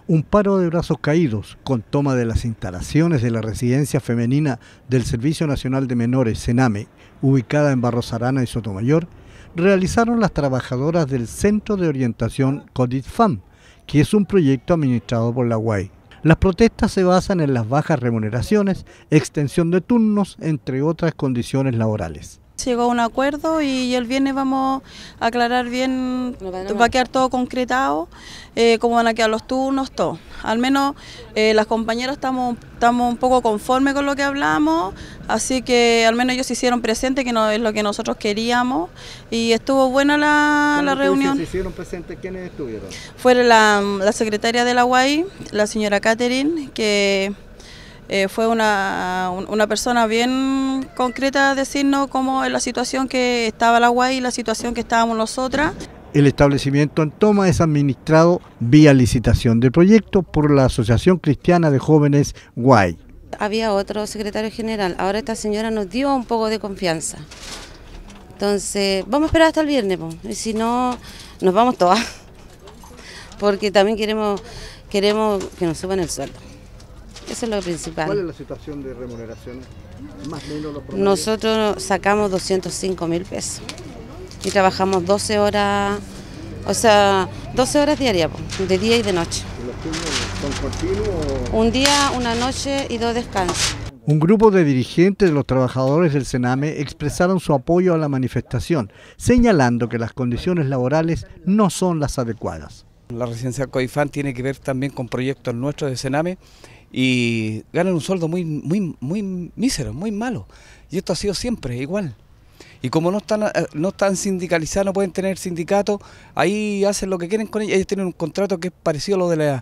Un paro de brazos caídos con toma de las instalaciones de la residencia femenina del Servicio Nacional de Menores, SENAME, ubicada en Barros Arana y Sotomayor, realizaron las trabajadoras del Centro de Orientación CODIT-FAM, que es un proyecto administrado por la UAI. Las protestas se basan en las bajas remuneraciones, extensión de turnos, entre otras condiciones laborales. Llegó a un acuerdo y el viernes vamos a aclarar bien, va a quedar todo concretado, cómo van a quedar los turnos, todo. Al menos las compañeras estamos un poco conformes con lo que hablamos, así que al menos ellos se hicieron presentes, que no es lo que nosotros queríamos, y estuvo buena la reunión. ¿Se hicieron presentes? ¿Quiénes estuvieron? Fue la secretaria de la UAI, la señora Catherine, que fue una persona bien concreta a decirnos cómo es la situación que estaba la UAI y la situación que estábamos nosotras. El establecimiento en toma es administrado vía licitación de proyecto por la Asociación Cristiana de Jóvenes UAI. Había otro secretario general, ahora esta señora nos dio un poco de confianza. Entonces, vamos a esperar hasta el viernes, y si no, nos vamos todas. Porque también queremos que nos suban el sueldo. Eso es lo principal. ¿Cuál es la situación de remuneraciones? Más o menos los promedios. Nosotros sacamos 205.000 pesos y trabajamos 12 horas, o sea, 12 horas diarias, de día y de noche. ¿Y los turnos son continuos? Un día, una noche y 2 descansos. Un grupo de dirigentes de los trabajadores del SENAME expresaron su apoyo a la manifestación, señalando que las condiciones laborales no son las adecuadas. La residencia CODIT-FAM tiene que ver también con proyectos nuestros de SENAME y ganan un sueldo muy mísero, muy malo. Y esto ha sido siempre igual. Y como no están sindicalizados, no pueden tener sindicato, ahí hacen lo que quieren con ellos. Ellos tienen un contrato que es parecido a lo de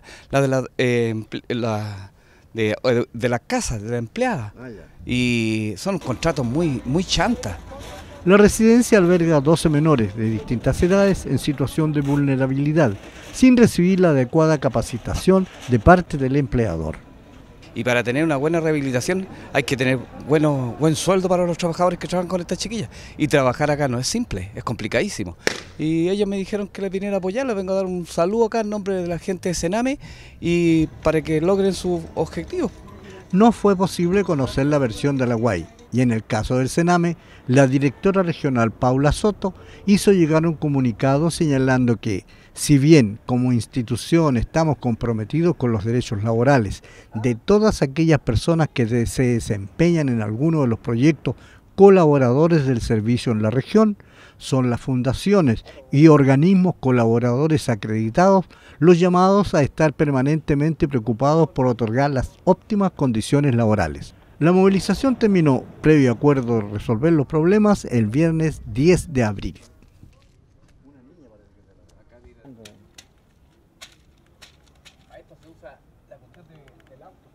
las casas, de la empleada. Y son contratos muy chantas. La residencia alberga 12 menores de distintas edades en situación de vulnerabilidad, sin recibir la adecuada capacitación de parte del empleador. Y para tener una buena rehabilitación hay que tener buen sueldo para los trabajadores que trabajan con estas chiquillas. Y trabajar acá no es simple, es complicadísimo. Y ellos me dijeron que les viniera a apoyar, les vengo a dar un saludo acá en nombre de la gente de SENAME y para que logren sus objetivos. No fue posible conocer la versión de la UAI y en el caso del SENAME, la directora regional Paula Soto hizo llegar un comunicado señalando que, si bien como institución estamos comprometidos con los derechos laborales de todas aquellas personas que se desempeñan en alguno de los proyectos colaboradores del servicio en la región, son las fundaciones y organismos colaboradores acreditados los llamados a estar permanentemente preocupados por otorgar las óptimas condiciones laborales. La movilización terminó, previo acuerdo de resolver los problemas, el viernes 10 de abril. A esto se usa la cuestión del auto.